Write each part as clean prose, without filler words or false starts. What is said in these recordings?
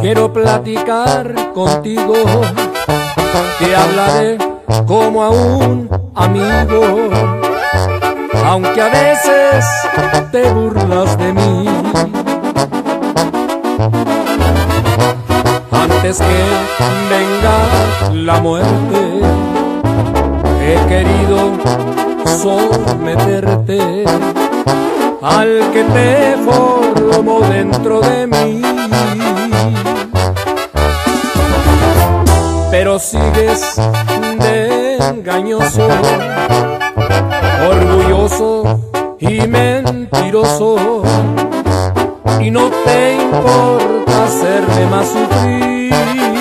quiero platicar contigo, te hablaré como a un amigo, aunque a veces te burlas de mí. Antes que venga la muerte, he querido someterte al que te formó dentro de mí. Pero sigues de engañoso, orgulloso y mentiroso, y no te importa hacerme más sufrir.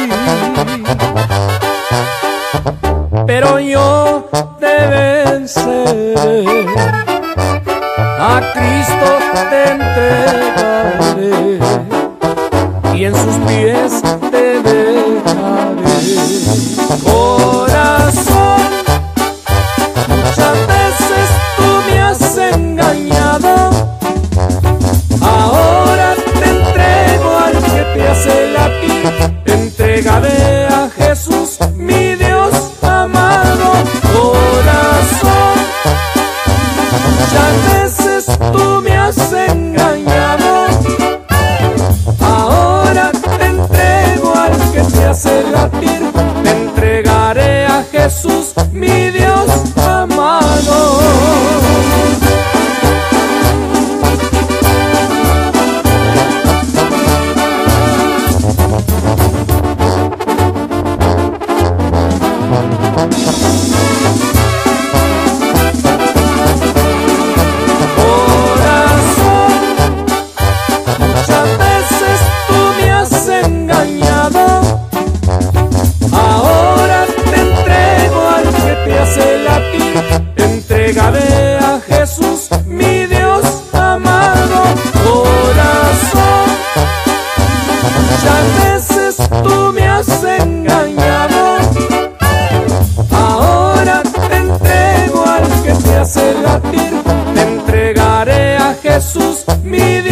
Pero yo te venceré, a Cristo te entregaré, y en sus pies te dejaré. Corazón, muchas veces tú me has engañado, ahora te entrego al que te hace latir. Te entregaré a Jesús, mi Dios amado. Corazón, muchas veces tú me has engañado, ahora te entrego al que te hace latir. Te entregaré a Jesús, mi Dios amado. Te entregaré a Jesús, mi Dios amado. Corazón, muchas veces tú me has engañado, ahora te entrego al que te hace latir. Te entregaré a Jesús, mi